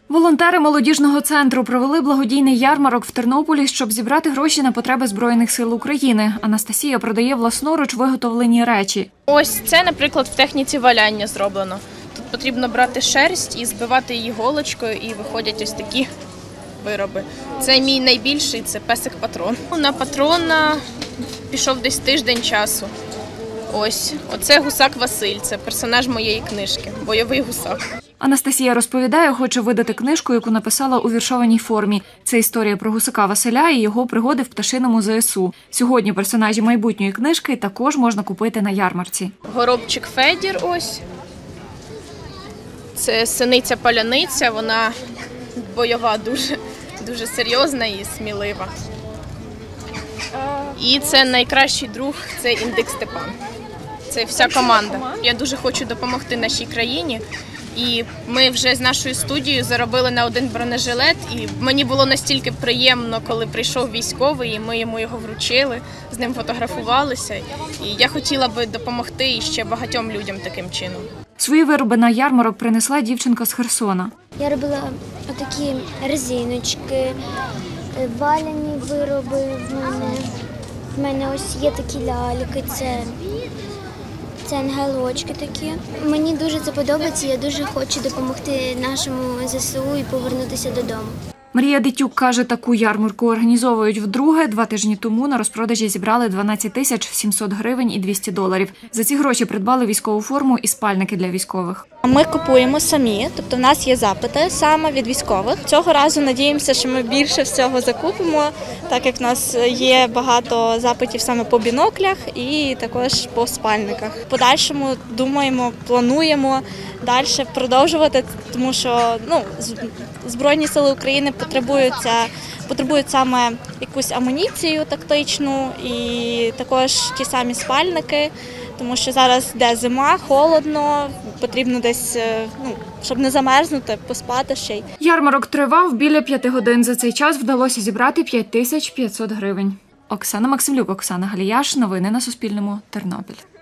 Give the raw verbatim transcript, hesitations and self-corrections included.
Волонтери молодіжного центру провели благодійний ярмарок в Тернополі, щоб зібрати гроші на потреби Збройних сил України. Анастасія продає власноруч виготовлені речі. Ось це, наприклад, в техніці валяння зроблено. Тут потрібно брати шерсть і збивати її голочкою, і виходять ось такі вироби. Це мій найбільший, це песик-патрон. На патрона пішов десь тиждень часу. Ось, оце гусак Василь, це персонаж моєї книжки, бойовий гусак. Анастасія розповідає, хоче видати книжку, яку написала у віршованій формі. Це історія про гусака Василя і його пригоди в пташиному зе ес у. Сьогодні персонажі майбутньої книжки також можна купити на ярмарці. Горобчик Федір ось. Це синиця-паляниця, вона бойова, дуже, дуже серйозна і смілива. І це найкращий друг, це індик Степан. Це вся команда. Я дуже хочу допомогти нашій країні. І ми вже з нашою студією заробили на один бронежилет. І мені було настільки приємно, коли прийшов військовий, і ми йому його вручили, з ним фотографувалися. І я хотіла би допомогти ще багатьом людям таким чином. Свої вироби на ярмарок принесла дівчинка з Херсона. Я робила отакі резиночки, валяні вироби в мене. В мене ось є такі ляльки, це, це ангелочки такі. Мені дуже це подобається, я дуже хочу допомогти нашому зе ес у і повернутися додому. Марія Дитюк каже, таку ярмарку організовують вдруге. Два тижні тому на розпродажі зібрали дванадцять тисяч сімсот гривень і двісті доларів. За ці гроші придбали військову форму і спальники для військових. Ми купуємо самі, тобто в нас є запити саме від військових. Цього разу надіємося, що ми більше всього закупимо, так як в нас є багато запитів саме по біноклях і також по спальниках. В подальшому думаємо, плануємо далі продовжувати, тому що ну, Збройні сили України потребуються, потребують саме якусь амуніцію тактичну і також ті самі спальники, тому що зараз йде зима, холодно, потрібно десь, ну, щоб не замерзнути, поспати ще й. Ярмарок тривав біля п'яти годин. За цей час вдалося зібрати п'ять тисяч п'ятсот гривень. Оксана Максимлюк, Оксана Галіяш. Новини на Суспільному. Тернопіль.